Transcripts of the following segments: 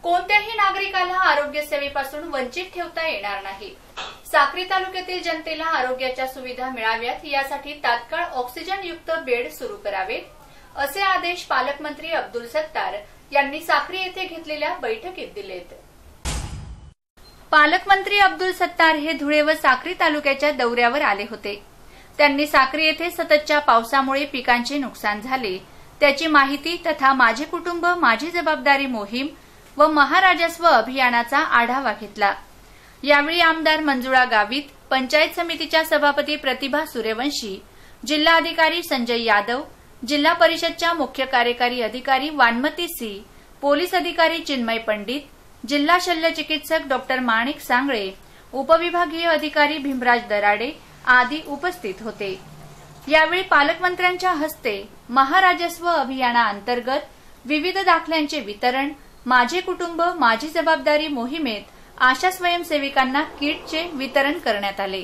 कोणत्याही नागरिकाला आरोग्य सेवेपासून वंचित ठेवता येणार नाही। साक्री तालुक्यातील जनतेला आरोग्याच्या सुविधा मिळाव्यात यासाठी तात्काळ ऑक्सिजन युक्त बेड सुरू करावेत, असे आदेश पालकमंत्री अब्दुल सत्तार यांनी साक्री येथे घेतलेल्या बैठकीत दिलेत। पालकमंत्री अब्दुल सत्तार हे धुळे व साक्री तालुक्याच्या दौऱ्यावर आले होते। त्यांनी साक्री येथे सततच्या पावसामुळे पिकांचे नुकसान झाले त्याची माहिती तथा माझे कुटुंब माझी जबाबदारी मोहीम व महाराजस्व अभियानाचा आढावा घेतला। यावेळी आमदार मंजुळा गावित, पंचायत समितीच्या सभापती प्रतिभा सूर्यवंशी, जिल्हाधिकारी संजय यादव, जिल्हा परिषदच्या मुख्य कार्यकारी अधिकारी वानमती सी, पोलीस अधिकारी चिन्मय पंडित, जिल्हा शल्य चिकित्सक डॉक्टर माणिक सांगळे, उपविभागीय अधिकारी भीमराज दराडे आदी उपस्थित होते। यावेळी पालकमंत्र्यांच्या हस्ते महाराजस्व अभियानाअंतर्गत विविध दाखल्यांचे वितरण, माझे कुटुंब माझी जबाबदारी मोहिमेत आशा स्वयंसेविकांना किटचे वितरण करण्यात आले।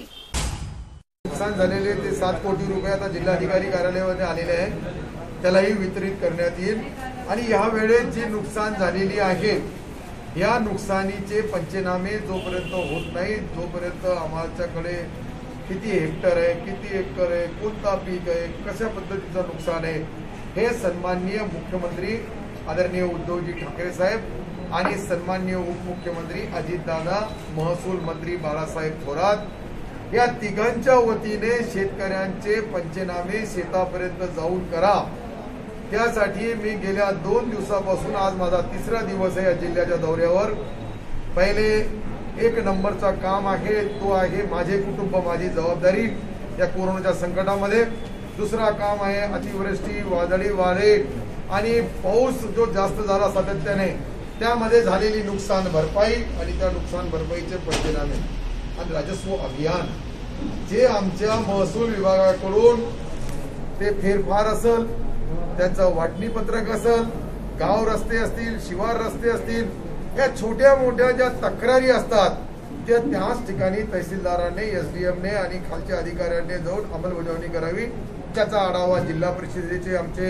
नुकसान झालेले ते 7 कोटी रुपये आता जिल्हाधिकारी कार्यालयामध्ये आलेले आहे, त्यालाही वितरित करण्यात येईल। आणि या वेळेस जी नुकसान झालेली आहे या नुकसानीचे पंचनामे जोपर्यंत होत नाही, जोपर्यंत आमच्याकडे किती हेक्टर आहे, किती एकर आहे, कोणता पीक आहे, कशा पद्धतीचं नुकसान आहे, हे सन्माननीय मुख्यमंत्री आदरणीय उद्धवजी ठाकरे साहेब आणि सन्माननीय उपमुख्यमंत्री अजितदादा, महसूल मंत्री बाळासाहेब थोरात या तिघांच्या वतीने शेतकऱ्यांचे पंचनामे शेतापर्यंत जाऊन करा। त्यासाठी मी गेल्या 2 दिवसापासून आज माझा 3रा दिवस आहे या जिल्ह्याच्या दौऱ्यावर। पहिले 1 नंबरचा काम आहे तो आहे माझे कुटुंब माझी जबाबदारी या कोरोनाच्या संकटामध्ये। दुसरा काम आहे अतिवृष्टी, वादळी वारे आणि पाऊस जो जास्त झाला सातत्याने त्यामध्ये झालेली नुकसान भरपाई आणि त्या नुकसान भरपाईचे पंचनामे आणि राजस्व अभियान जे आमच्या महसूल विभागाकडून ते फेरफार असेल, त्यांचं वाटणी पत्रक असेल, गाव रस्ते असतील, शिवार रस्ते असतील, या छोट्या मोठ्या ज्या तक्रारी असतात त्या त्याच ठिकाणी तहसीलदारांनी, एसडीएमने आणि खालच्या अधिकाऱ्यांनी जाऊन अंमलबजावणी करावी। त्याचा आढावा जिल्हा परिषदेचे आमचे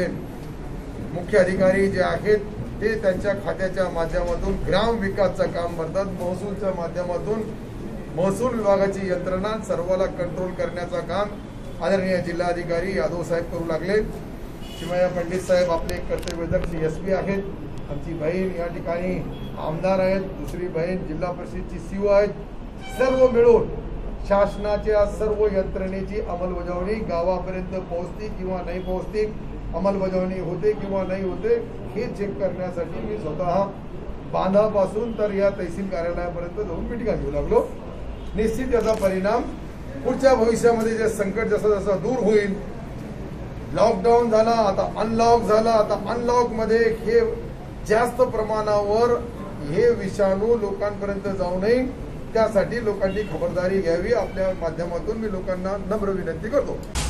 मुख्य अधिकारी जे आहेत ते त्यांच्या खात्याच्या माध्यमातून ग्राम विकासचं काम करतात, महसूलच्या माध्यमातून महसूल विभागाची यंत्रणा सर्वाला कंट्रोल करण्याचं काम आदरणीय जिल्हाधिकारी यादव साहेब करू लागले। चिन्मय पंडित साहेब आपले कर्तव्यदक्ष एसपी आहेत, आमची बहीण या ठिकाणी आमदार आहेत, दुसरी बहीण जिल्हा परिषदेची सीओ आहेत। सर्व मिळून शासनाच्या सर्व यंत्रणेची अंमलबजावणी गावापर्यंत पोहोचते किंवा नाही पोहोचते, अंमलबजावणी होते किंवा नाही होते हे चेक करण्यासाठी मी स्वतः बांधापासून तर या तहसील कार्यालयापर्यंत जाऊन मिटिंगा घेऊ लागलो। निश्चित याचा परिणाम पुढच्या भविष्यामध्ये जे संकट जसं जसं दूर होईल, लॉकडाऊन झाला आता अनलॉक झाला, आता अनलॉक मध्ये हे जास्त प्रमाणावर हे विषाणू लोकांपर्यंत जाऊ नये त्यासाठी लोकांनी खबरदारी घ्यावी। आपल्या माध्यमातून मी लोकांना नम्र विनंती करतो।